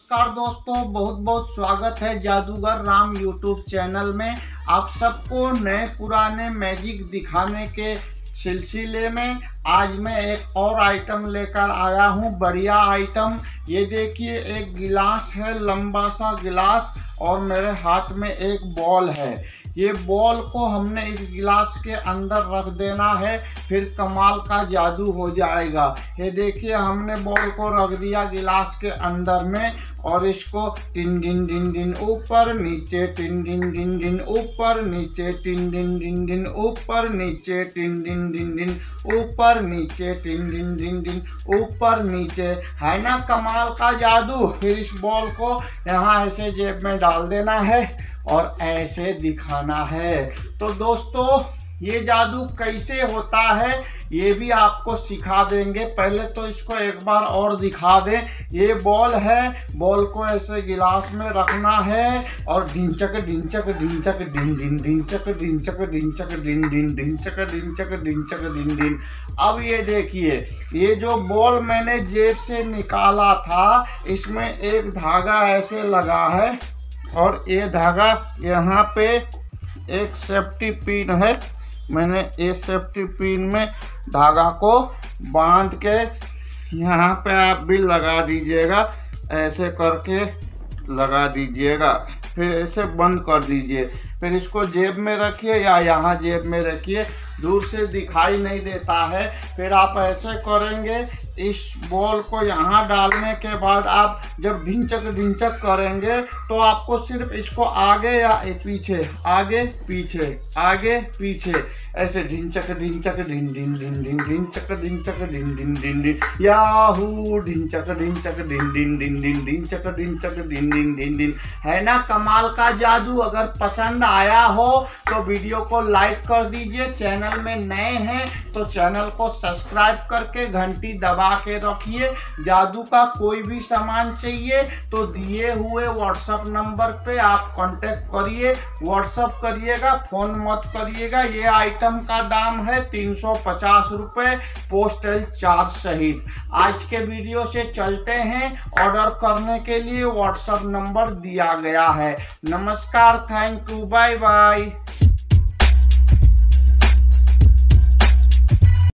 नमस्कार दोस्तों, बहुत बहुत स्वागत है जादूगर राम यूट्यूब चैनल में। आप सबको नए पुराने मैजिक दिखाने के सिलसिले में आज मैं एक और आइटम लेकर आया हूँ। बढ़िया आइटम। ये देखिए, एक गिलास है, लंबा सा गिलास, और मेरे हाथ में एक बॉल है। ये बॉल को हमने इस गिलास के अंदर रख देना है, फिर कमाल का जादू हो जाएगा। ये देखिए, हमने बॉल को रख दिया गिलास के अंदर में, और इसको टिन डिन डिन डिन ऊपर नीचे, टिन डिन डिन डिन ऊपर नीचे, टिन डिन डिन डिन ऊपर नीचे, टिन डिन डिन डिन ऊपर नीचे, टिन डिन डिन डिन ऊपर नीचे। है ना कमाल का जादू। फिर इस बॉल को यहाँ ऐसे जेब में डाल देना है और ऐसे दिखाना है। तो दोस्तों, ये जादू कैसे होता है ये भी आपको सिखा देंगे। पहले तो इसको एक बार और दिखा दें। ये बॉल है, बॉल को ऐसे गिलास में रखना है और ढिंचक ढिंचक ढिंचक डिन डिन ढिंचक ढिंचक ढिंचक डिन डिन ढिंचक ढिंचक ढिंचक डिन डिन। अब ये देखिए, ये जो बॉल मैंने जेब से निकाला था, इसमें एक धागा ऐसे लगा है, और ये धागा यहाँ पे एक सेफ्टी पिन है। मैंने ये सेफ्टी पिन में धागा को बांध के यहाँ पे आप भी लगा दीजिएगा, ऐसे करके लगा दीजिएगा, फिर ऐसे बंद कर दीजिए। फिर इसको जेब में रखिए या यहाँ जेब में रखिए, दूर से दिखाई नहीं देता है। फिर आप ऐसे करेंगे, इस बॉल को यहाँ डालने के बाद आप जब ढिंचक ढिंचक करेंगे तो आपको सिर्फ इसको आगे या पीछे, आगे पीछे, आगे पीछे, ऐसे ढिंचक ढिंचक डिन डिन डिन डिन ढिंचक ढिंचक डिन डिन डिन डिन, याहू ढिंचक ढिंचक डिन डिन डिन डिन ढिंचक ढिंचक डिन डिन डिन डिन। है ना कमाल का जादू। अगर पसंद आया हो तो वीडियो को लाइक कर दीजिए। चैनल में नए हैं तो चैनल को सब्सक्राइब करके घंटी दबा के रखिए। जादू का कोई भी सामान चाहिए तो दिए हुए व्हाट्सएप नंबर पे आप कांटेक्ट करिए, व्हाट्सएप करिएगा, फोन मत करिएगा। ये आइटम का दाम है 350 रुपये, पोस्टल चार्ज सहित। आज के वीडियो से चलते हैं, ऑर्डर करने के लिए व्हाट्सएप नंबर दिया गया है। नमस्कार, थैंक यू, बाय बाय।